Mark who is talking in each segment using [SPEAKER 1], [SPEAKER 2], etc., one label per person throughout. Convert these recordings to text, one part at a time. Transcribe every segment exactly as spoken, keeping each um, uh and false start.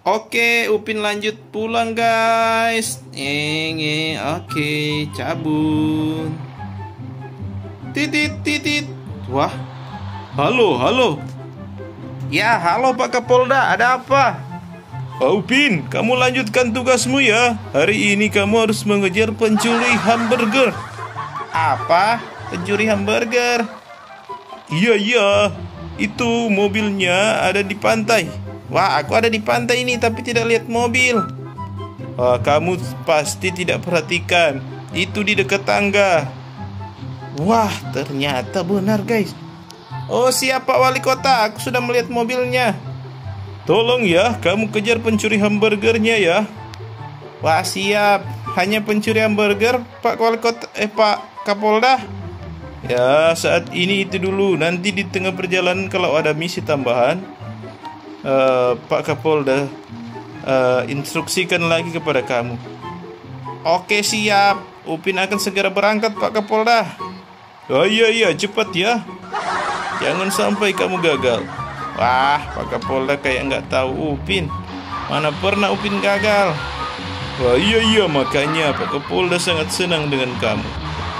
[SPEAKER 1] Oke, Upin lanjut pulang guys. Enge, oke, cabut. Titit, titit. Wah, halo, halo. Ya, halo Pak Kapolda, ada apa?
[SPEAKER 2] Oh, Upin, kamu lanjutkan tugasmu ya. Hari ini kamu harus mengejar pencuri hamburger.
[SPEAKER 1] Apa? Pencuri hamburger?
[SPEAKER 2] Iya, iya. Itu mobilnya ada di pantai.
[SPEAKER 1] Wah, aku ada di pantai ini tapi tidak lihat mobil.
[SPEAKER 2] Wah, kamu pasti tidak perhatikan. Itu di dekat tangga.
[SPEAKER 1] Wah, ternyata benar guys. Oh, siap Pak Wali Kota, aku sudah melihat mobilnya.
[SPEAKER 2] Tolong ya, kamu kejar pencuri hamburgernya ya.
[SPEAKER 1] Wah, siap. Hanya pencuri hamburger, Pak Wali Kota, eh Pak Kapolda.
[SPEAKER 2] Ya, saat ini itu dulu. Nanti di tengah perjalanan kalau ada misi tambahan, uh, Pak Kapolda uh, instruksikan lagi kepada kamu.
[SPEAKER 1] Oke, siap. Upin akan segera berangkat Pak Kapolda.
[SPEAKER 2] Oh iya iya, cepat ya. Jangan sampai kamu gagal.
[SPEAKER 1] Wah, Pak Kapolda kayak nggak tahu Upin. Mana pernah Upin gagal.
[SPEAKER 2] Wah iya iya, makanya Pak Kapolda sangat senang dengan kamu.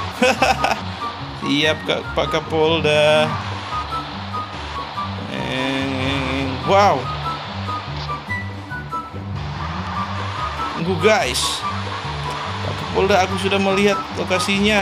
[SPEAKER 1] Siap Kak, Pak Kapolda. Wow. Tunggu guys. Pak Kapolda, aku sudah melihat lokasinya.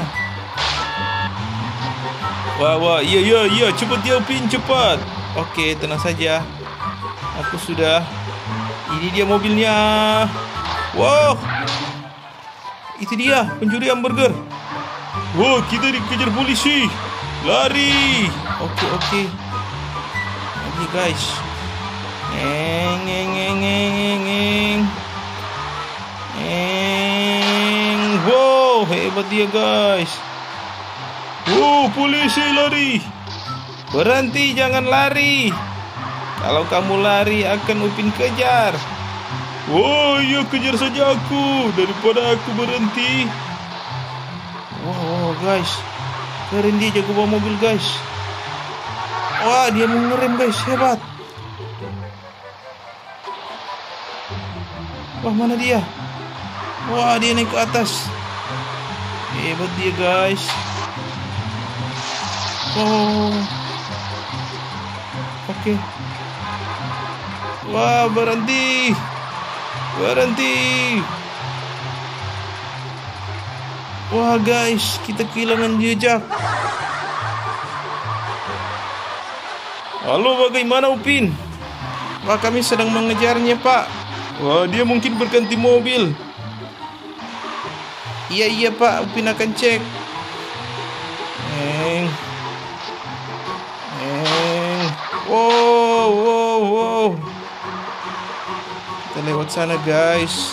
[SPEAKER 2] Wah wah, iya iya iya, cepat ya Upin, cepat.
[SPEAKER 1] Oke, tenang saja. Aku sudah. Ini dia mobilnya. Wow. Itu dia pencuri hamburger.
[SPEAKER 2] Wow, kita dikejar polisi. Lari.
[SPEAKER 1] Oke, oke. Lagi guys. Eng, eng, eng, eng, eng, eng. Eng. Wow, hebat dia guys.
[SPEAKER 2] Wow, polisi lari.
[SPEAKER 1] Berhenti, jangan lari. Kalau kamu lari akan Upin kejar.
[SPEAKER 2] Oh iya, kejar saja aku daripada aku berhenti.
[SPEAKER 1] Wow, wow guys, keren dia jago bawa mobil guys. Wah, dia mau ngerem guys, hebat. Wah, mana dia? Wah, dia naik ke atas. Hebat dia guys. Oh, oke. Wah, berhenti. Berhenti. Wah guys, kita kehilangan jejak.
[SPEAKER 2] Halo, bagaimana Upin?
[SPEAKER 1] Wah, kami sedang mengejarnya Pak.
[SPEAKER 2] Wah, dia mungkin berganti mobil.
[SPEAKER 1] Iya iya Pak, Upin akan cek. Eng. Eng. Wow, wow, wow. Kita lewat sana guys.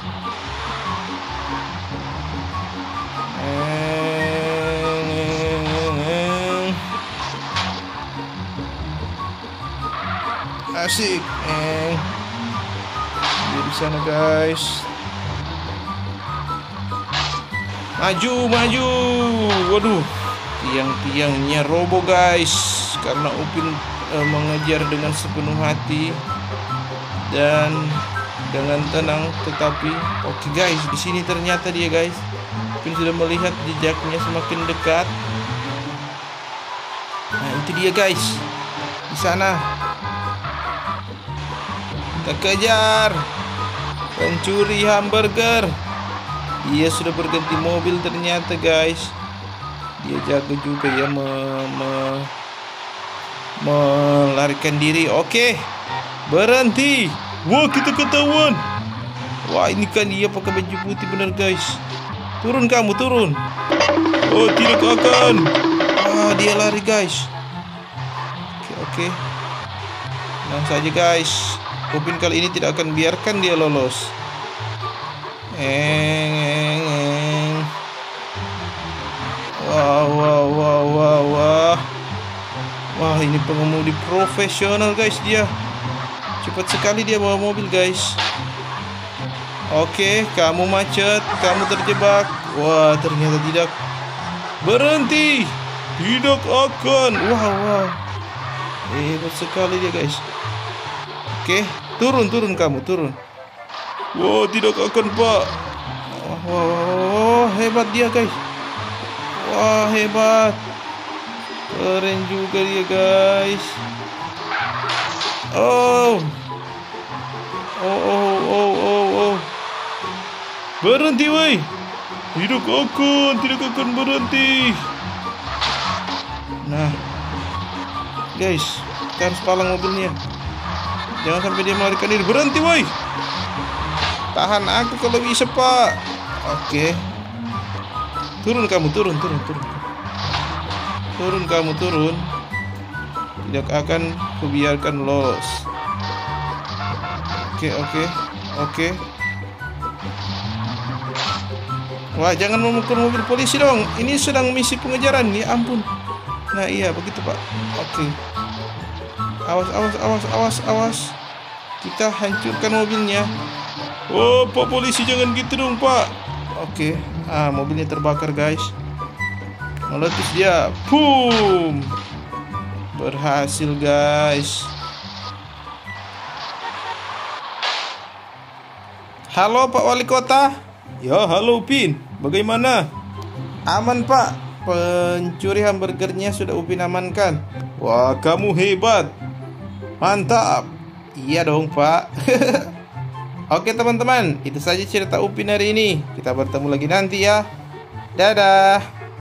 [SPEAKER 1] Asik, eh, dia di sana guys. Maju, maju. Waduh, tiang-tiangnya roboh guys karena Upin eh, mengejar dengan sepenuh hati dan dengan tenang. Tetapi, oke guys, di sini ternyata dia guys. Upin sudah melihat jejaknya semakin dekat. Nah, itu dia guys, di sana. Kita kejar pencuri hamburger. Dia sudah berganti mobil ternyata guys. Dia jago juga ya me, me, melarikan diri. Oke, berhenti.
[SPEAKER 2] Wah, kita ketahuan.
[SPEAKER 1] Wah, ini kan dia pakai baju putih benar guys. Turun kamu, turun.
[SPEAKER 2] Oh, tidak akan.
[SPEAKER 1] Wah, dia lari guys. Oke, oke. Tenang saja guys. Upin kali ini tidak akan biarkan dia lolos. Eng, eng, eng. Wah, wah, wah, wah, wah. Wah, ini pengemudi profesional guys dia. Cepat sekali dia bawa mobil guys. Oke, kamu macet, kamu terjebak. Wah, ternyata tidak. Berhenti.
[SPEAKER 2] Tidak akan.
[SPEAKER 1] Wah, wah. Hebat sekali dia guys. Oke, Turun, turun kamu, turun.
[SPEAKER 2] Wah, tidak akan, Pak.
[SPEAKER 1] Wah, wah, wah, hebat dia guys. Wah, hebat. Keren juga dia guys. Oh. Oh, oh, oh, oh, oh.
[SPEAKER 2] Berhenti, woi. Tidak akan, tidak akan berhenti.
[SPEAKER 1] Nah, guys, kita harus palang mobilnya. Jangan sampai dia melarikan diri. Berhenti, woi. Tahan aku kalau bisa, Pak. Oke. Turun kamu, turun, turun, turun. Turun kamu, turun. Tidak akan kubiarkan lolos. Oke, oke, oke. Wah, jangan memukul mobil polisi dong. Ini sedang misi pengejaran. Ya ampun. Nah, iya begitu, Pak. Oke. Awas, awas, awas, awas, awas. Kita hancurkan mobilnya.
[SPEAKER 2] Oh, Pak polisi, jangan gitu dong, Pak.
[SPEAKER 1] Oke. Ah, mobilnya terbakar, guys. Meletus dia. Boom. Berhasil, guys. Halo, Pak Wali Kota.
[SPEAKER 2] Ya, halo Upin. Bagaimana?
[SPEAKER 1] Aman, Pak. Pencuri hamburgernya sudah Upin amankan.
[SPEAKER 2] Wah, kamu hebat.
[SPEAKER 1] Mantap. Iya dong, Pak. Oke, teman-teman. Itu saja cerita Upin hari ini. Kita bertemu lagi nanti ya. Dadah.